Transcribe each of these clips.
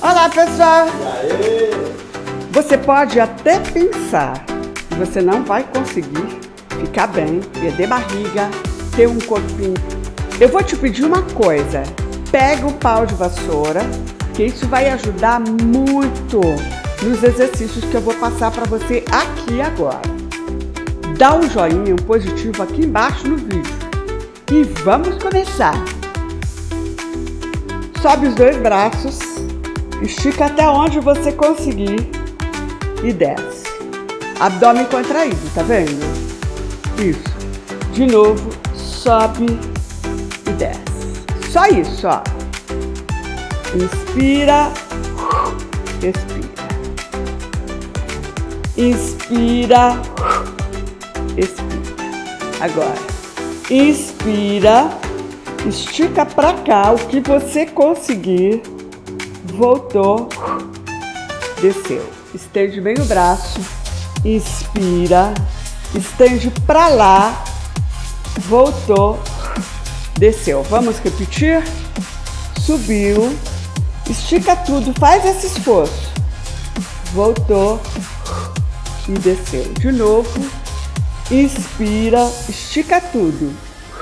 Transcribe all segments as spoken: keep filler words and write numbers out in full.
Olá, pessoal! Você pode até pensar que você não vai conseguir ficar bem, perder barriga, ter um corpinho. Eu vou te pedir uma coisa, pega o pau de vassoura, que isso vai ajudar muito nos exercícios que eu vou passar para você aqui agora. Dá um joinha, um positivo aqui embaixo no vídeo e vamos começar. Sobe os dois braços, estica até onde você conseguir e desce. Abdômen contraído, tá vendo? Isso. De novo, sobe e desce. Só isso, ó. Inspira, expira. Inspira, expira. Agora, inspira, estica pra cá o que você conseguir. Voltou, desceu. Estende bem o braço, inspira, estende pra lá, voltou, desceu. Vamos repetir? Subiu, estica tudo, faz esse esforço. Voltou e desceu. De novo, inspira, estica tudo.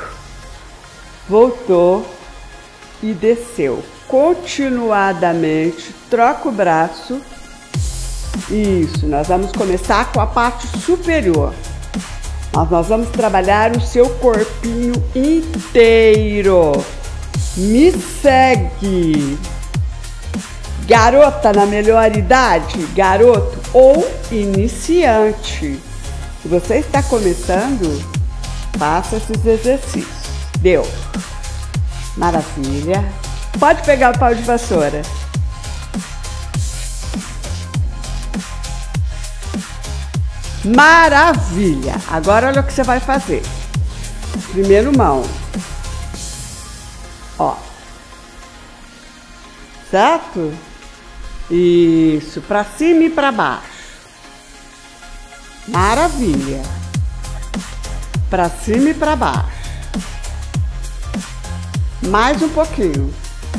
Voltou e desceu. Continuadamente, troca o braço. Isso, nós vamos começar com a parte superior. Mas nós vamos trabalhar o seu corpinho inteiro. Me segue. Garota na melhor idade, garoto ou iniciante. Se você está começando, faça esses exercícios. Deu. Maravilha. Pode pegar o pau de vassoura. Maravilha! Agora olha o que você vai fazer. Primeiro mão. Ó. Certo? Isso. Pra cima e pra baixo. Maravilha. Pra cima e pra baixo. Mais um pouquinho.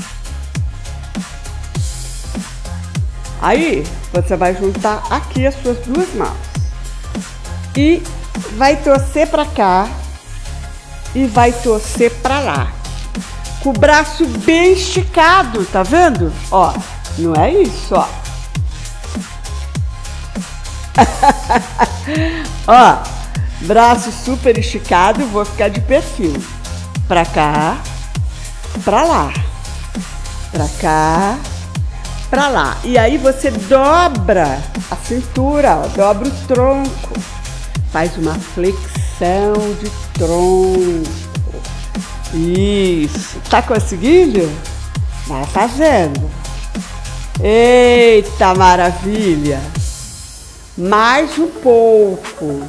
Aí, você vai juntar aqui as suas duas mãos. E vai torcer pra cá. E vai torcer pra lá. Com o braço bem esticado, tá vendo? Ó, não é isso, ó. Ó, braço super esticado, vou ficar de perfil. Pra cá. Pra lá, pra cá, pra lá. E aí você dobra a cintura, ó, dobra o tronco. Faz uma flexão de tronco. Isso. Tá conseguindo? Vai fazendo. Eita, maravilha. Mais um pouco.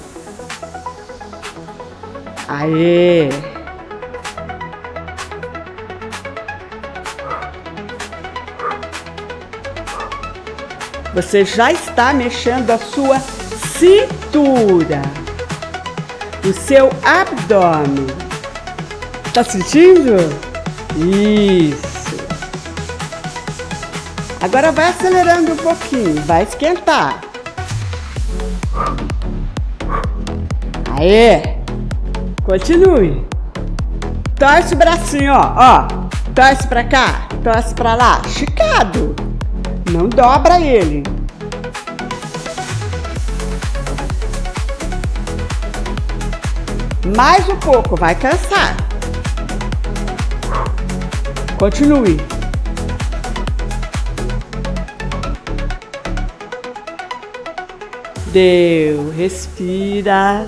Aê. Você já está mexendo a sua cintura, o seu abdômen. Tá sentindo? Isso. Agora vai acelerando um pouquinho, vai esquentar. Aê! Continue. Torce o bracinho, ó, ó. Torce pra cá, torce pra lá. Esticado. Não dobra ele. Mais um pouco, vai cansar. Continue. Deu, respira.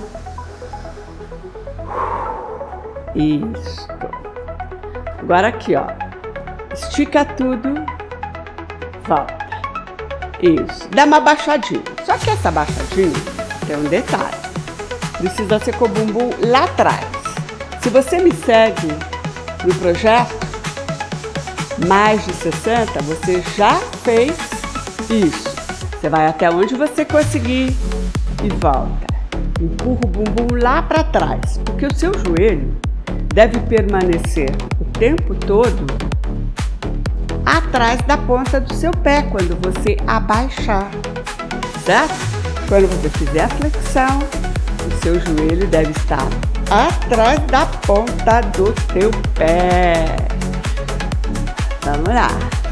Isso. Agora aqui, ó. Estica tudo. Volta. Isso. Dá uma baixadinha. Só que essa baixadinha tem um detalhe. Precisa ser com o bumbum lá atrás. Se você me segue no projeto mais de sessenta, você já fez isso. Você vai até onde você conseguir e volta. Empurra o bumbum lá para trás, porque o seu joelho deve permanecer o tempo todo atrás da ponta do seu pé quando você abaixar, certo? Quando você fizer a flexão, o seu joelho deve estar atrás da ponta do seu pé. Vamos lá.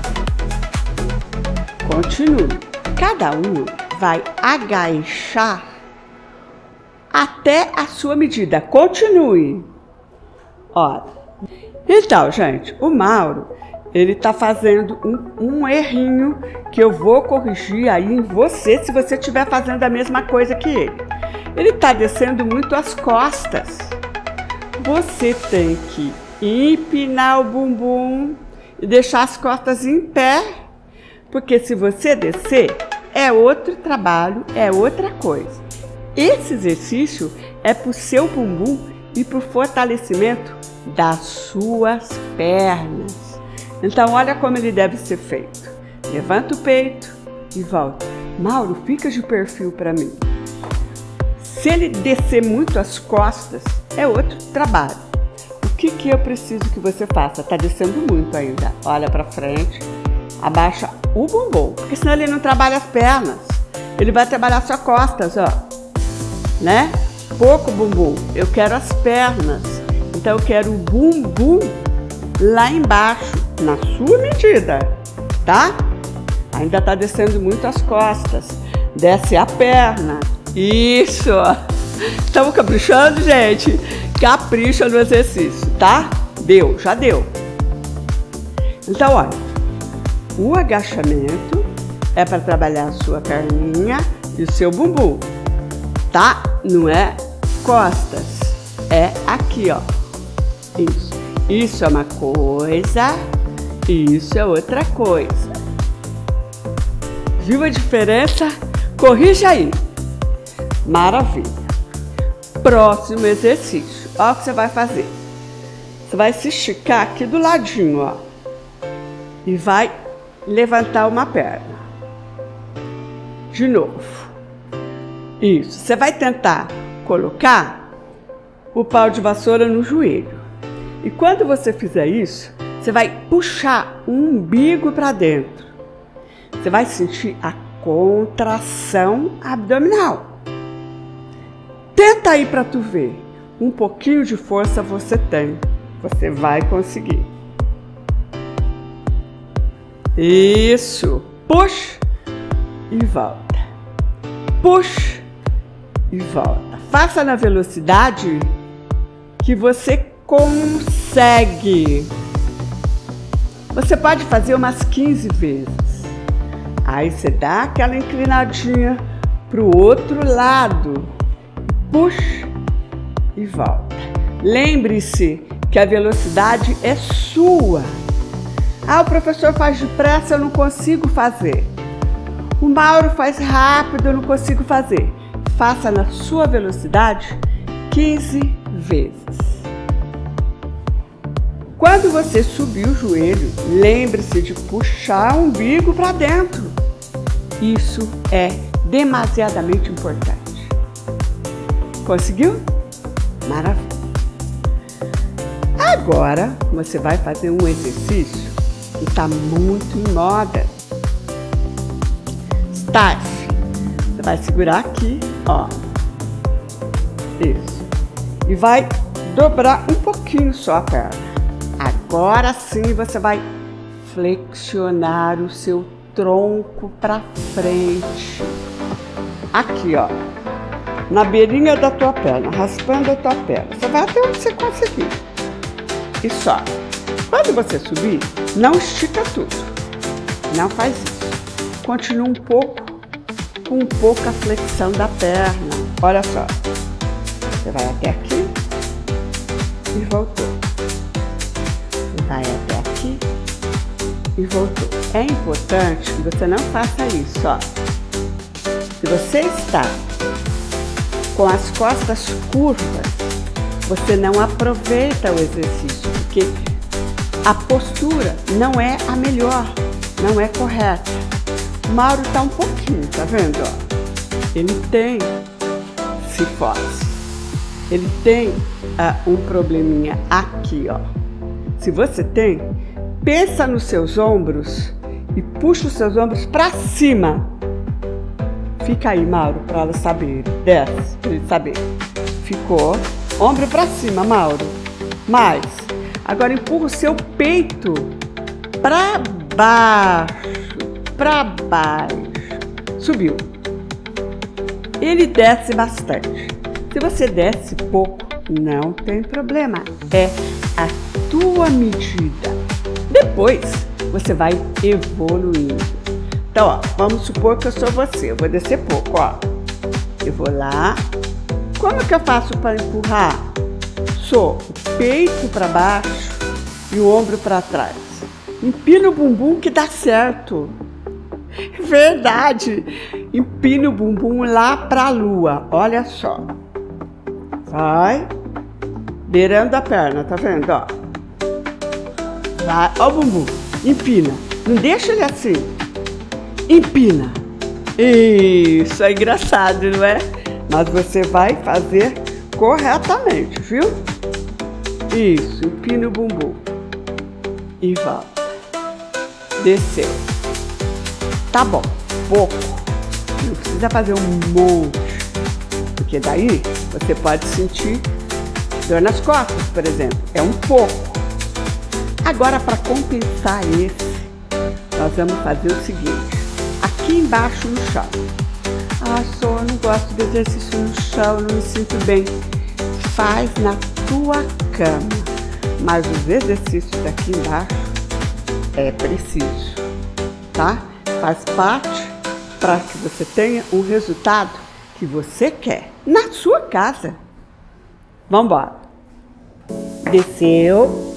Continue. Cada um vai agachar até a sua medida. Continue. Ó. Então, gente, o Mauro, ele tá fazendo um, um errinho que eu vou corrigir aí em você se você estiver fazendo a mesma coisa que ele. Ele tá descendo muito as costas. Você tem que empinar o bumbum e deixar as costas em pé, porque se você descer, é outro trabalho, é outra coisa. Esse exercício é para o seu bumbum e para o fortalecimento das suas pernas. Então, olha como ele deve ser feito. Levanta o peito e volta. Mauro, fica de perfil para mim. Se ele descer muito as costas, é outro trabalho. O que, que eu preciso que você faça? Tá descendo muito ainda. Olha para frente, abaixa o bumbum, porque senão ele não trabalha as pernas. Ele vai trabalhar só costas, ó. Né? Pouco bumbum. Eu quero as pernas. Então eu quero o bumbum lá embaixo, na sua medida, tá? Ainda tá descendo muito as costas. Desce a perna. Isso! Estamos caprichando, gente? Capricha no exercício, tá? Deu, já deu. Então, olha, o agachamento é para trabalhar a sua perninha e o seu bumbum, tá? Não é costas, é aqui, ó. Isso. Isso é uma coisa, isso é outra coisa. Viu a diferença? Corrija aí. Maravilha. Próximo exercício. Olha o que você vai fazer. Você vai se esticar aqui do ladinho, ó. E vai levantar uma perna. De novo. Isso. Você vai tentar colocar o pau de vassoura no joelho. E quando você fizer isso, você vai puxar o umbigo para dentro. Você vai sentir a contração abdominal. Tenta aí para tu ver. Um pouquinho de força você tem. Você vai conseguir. Isso. Puxa e volta. Puxa e volta. Faça na velocidade que você consegue. Você pode fazer umas quinze vezes. Aí você dá aquela inclinadinha pro outro lado. Puxa e volta. Lembre-se que a velocidade é sua. Ah, o professor faz depressa, eu não consigo fazer. O Mauro faz rápido, eu não consigo fazer. Faça na sua velocidade quinze vezes. Quando você subir o joelho, lembre-se de puxar o umbigo para dentro. Isso é demasiadamente importante. Conseguiu? Maravilha. Agora você vai fazer um exercício que está muito em moda. Staff. Você vai segurar aqui, ó. Isso. E vai dobrar um pouquinho só a perna. Agora sim você vai flexionar o seu tronco para frente. Aqui, ó. Na beirinha da tua perna, raspando a tua perna. Você vai até onde você conseguir. E só. Quando você subir, não estica tudo. Não faz isso. Continua um pouco, com um pouco a flexão da perna. Olha só. Você vai até aqui e voltou. Você vai até aqui e voltou. É importante que você não faça isso, ó. Se você está com as costas curvas, você não aproveita o exercício, porque a postura não é a melhor, não é correta. O Mauro tá um pouquinho, tá vendo? Ó? Ele tem cifose, ele tem uh, um probleminha aqui, ó. Se você tem, pensa nos seus ombros e puxa os seus ombros para cima. Fica aí, Mauro, para ela saber. Desce, para ele saber. Ficou. Ombro para cima, Mauro. Mais. Agora empurra o seu peito para baixo. Para baixo. Subiu. Ele desce bastante. Se você desce pouco, não tem problema. É a tua medida. Depois, você vai evoluindo. Então, ó, vamos supor que eu sou você. Eu vou descer pouco, ó. Eu vou lá. Como que eu faço para empurrar? Sou o peito para baixo e o ombro para trás. Empina o bumbum que dá certo. Verdade. Empina o bumbum lá para a lua. Olha só. Vai. Beirando a perna, tá vendo, ó? Vai. Ó o bumbum. Empina. Não deixa ele assim. Empina. Isso, é engraçado, não é? Mas você vai fazer corretamente, viu? Isso, empina o bumbum. E volta. Desceu. Tá bom, pouco. Não precisa fazer um monte. Porque daí você pode sentir dor nas costas, por exemplo. É um pouco. Agora, para compensar esse, nós vamos fazer o seguinte. Aqui embaixo no chão. Ah, só eu não gosto de exercício no chão, não me sinto bem. Faz na tua cama. Mas os exercícios aqui embaixo é preciso, tá? Faz parte para que você tenha o resultado que você quer na sua casa. Vamos embora. Desceu.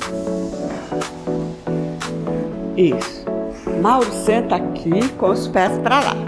Isso. Mauro senta aqui com os pés para lá.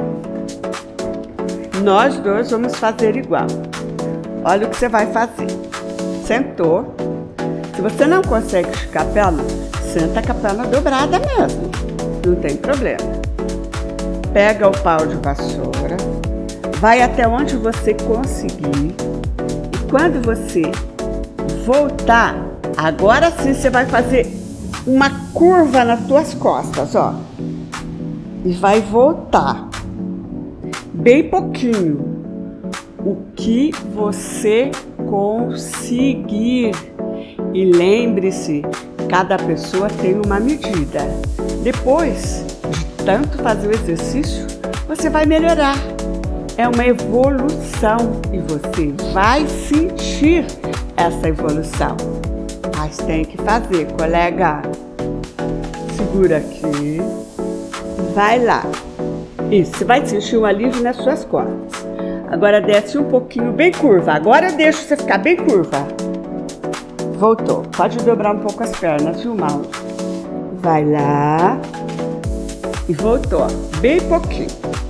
Nós dois vamos fazer igual. Olha o que você vai fazer. Sentou. Se você não consegue esticar a perna, senta com a perna dobrada mesmo. Não tem problema. Pega o pau de vassoura. Vai até onde você conseguir. E quando você voltar, agora sim você vai fazer uma curva nas tuas costas, ó. E vai voltar. Bem pouquinho. O que você conseguir. E lembre-se, cada pessoa tem uma medida. Depois de tanto fazer o exercício, você vai melhorar. É uma evolução e você vai sentir essa evolução. Mas tem que fazer, colega. Segura aqui. Vai lá. Isso, você vai sentir um alívio nas suas costas. Agora desce um pouquinho bem curva. Agora eu deixo você ficar bem curva. Voltou. Pode dobrar um pouco as pernas, viu, Mauro? Vai lá. E voltou. Bem pouquinho.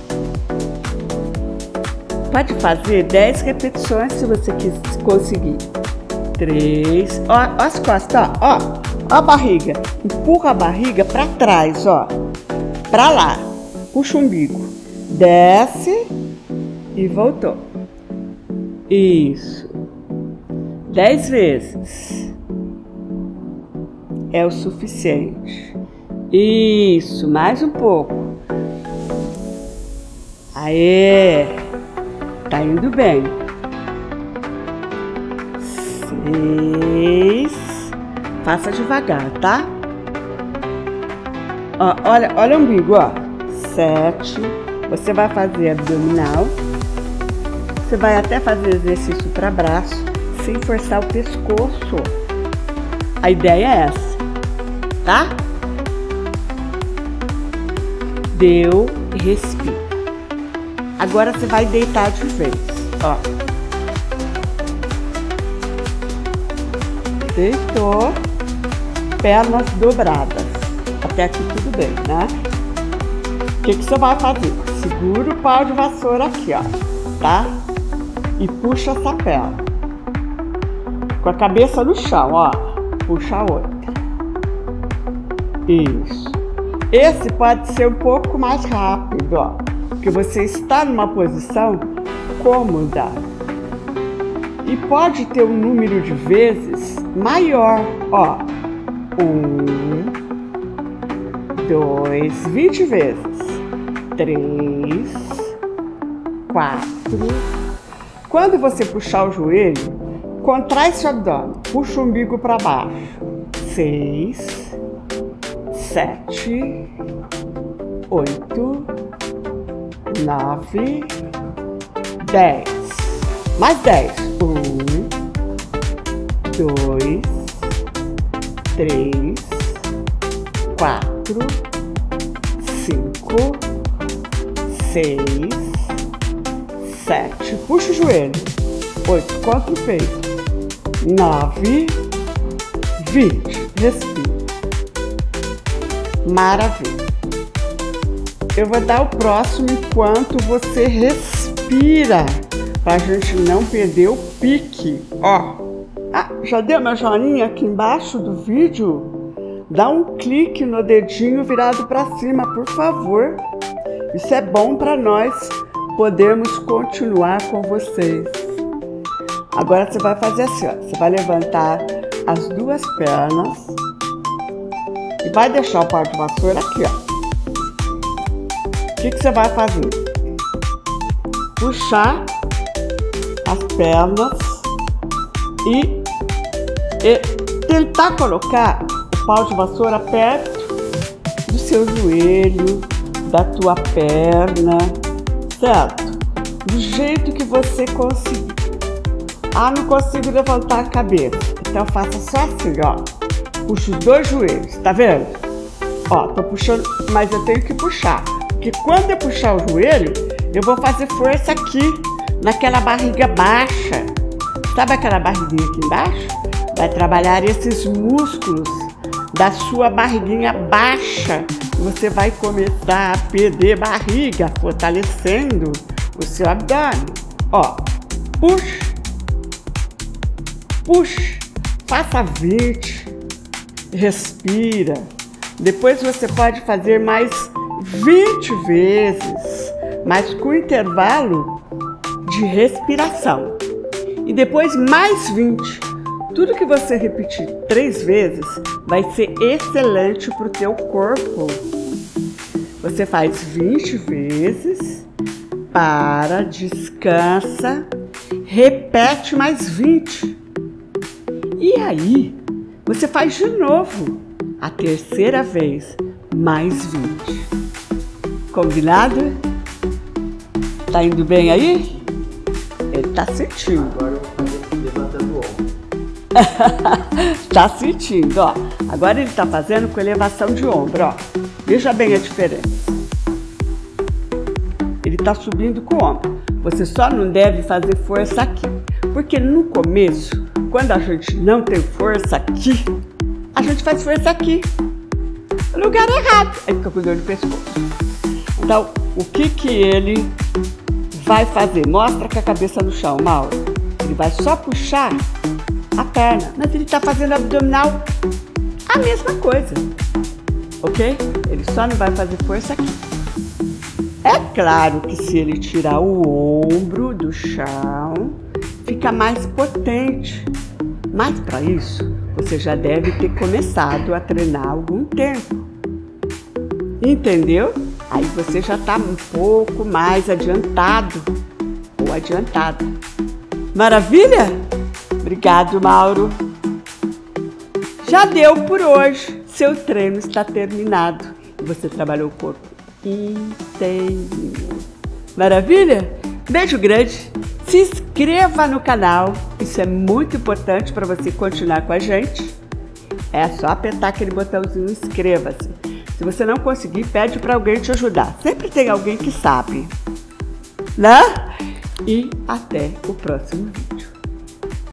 Pode fazer dez repetições se você conseguir. Três. Ó, ó as costas, ó. Ó, ó a barriga. Empurra a barriga pra trás, ó. Pra lá. Puxa o umbigo. Desce. E voltou. Isso. Dez vezes. É o suficiente. Isso. Mais um pouco. Aê. Tá indo bem. Seis. Faça devagar, tá? Ó, olha, olha o umbigo, ó. Sete. Você vai fazer abdominal. Você vai até fazer exercício para braço, sem forçar o pescoço. A ideia é essa, tá? Deu, respira. Agora você vai deitar de vez, ó. Deitou, pernas dobradas. Até aqui tudo bem, né? O que que você vai fazer? Segura o pau de vassoura aqui, ó, tá? E puxa essa perna. Com a cabeça no chão, ó. Puxa a outra. Isso. Esse pode ser um pouco mais rápido, ó. Porque você está numa posição cômoda. E pode ter um número de vezes maior, ó. Um, dois, vinte vezes. Três, quatro. Quando você puxar o joelho, contrai seu abdômen, puxa o umbigo para baixo. Seis, sete, oito, nove, dez. Mais dez. Um, dois, três, quatro, cinco, seis, sete. Puxa o joelho. Oito. Conta o peito. Nove, vinte. Respira. Maravilha. Eu vou dar o próximo enquanto você respira, para a gente não perder o pique. Ó, ah, já deu meu joinha aqui embaixo do vídeo? Dá um clique no dedinho virado para cima, por favor. Isso é bom para nós podermos continuar com vocês. Agora você vai fazer assim, ó. Você vai levantar as duas pernas e vai deixar o pau de vassoura aqui, ó. O que, que você vai fazer? Puxar as pernas e, e tentar colocar o pau de vassoura perto do seu joelho, da tua perna, certo? Do jeito que você conseguir. Ah, não consigo levantar a cabeça. Então faça só assim, ó. Puxa os dois joelhos, tá vendo? Ó, tô puxando, mas eu tenho que puxar. Porque quando eu puxar o joelho, eu vou fazer força aqui, naquela barriga baixa. Sabe aquela barriguinha aqui embaixo? Vai trabalhar esses músculos da sua barriguinha baixa. Você vai começar a perder barriga, fortalecendo o seu abdômen. Ó, puxa, puxa, faça vinte, respira. Depois você pode fazer mais vinte vezes, mas com intervalo de respiração. E depois mais vinte. Tudo que você repetir três vezes vai ser excelente para o teu corpo. Você faz vinte vezes, para, descansa, repete mais vinte. E aí, você faz de novo, a terceira vez, mais vinte. Combinado? Tá indo bem aí? Ele tá sentindo. Agora eu vou fazer aqui levantando o ombro. Tá sentindo, ó. Agora ele tá fazendo com elevação de ombro, ó. Veja bem a diferença. Ele tá subindo com o ombro. Você só não deve fazer força aqui. Porque no começo, quando a gente não tem força aqui, a gente faz força aqui. No lugar errado. Aí fica com dor no pescoço. Então, o que que ele vai fazer? Mostra com a cabeça no chão, Mauro. Ele vai só puxar a perna, mas ele está fazendo abdominal a mesma coisa, ok? Ele só não vai fazer força aqui. É claro que se ele tirar o ombro do chão, fica mais potente. Mas para isso, você já deve ter começado a treinar há algum tempo. Entendeu? Aí você já está um pouco mais adiantado ou adiantada. Maravilha? Obrigado, Mauro. Já deu por hoje. Seu treino está terminado. Você trabalhou o corpo inteiro. Maravilha? Beijo grande. Se inscreva no canal. Isso é muito importante para você continuar com a gente. É só apertar aquele botãozinho inscreva-se. Se você não conseguir, pede para alguém te ajudar. Sempre tem alguém que sabe. Né? E até o próximo vídeo.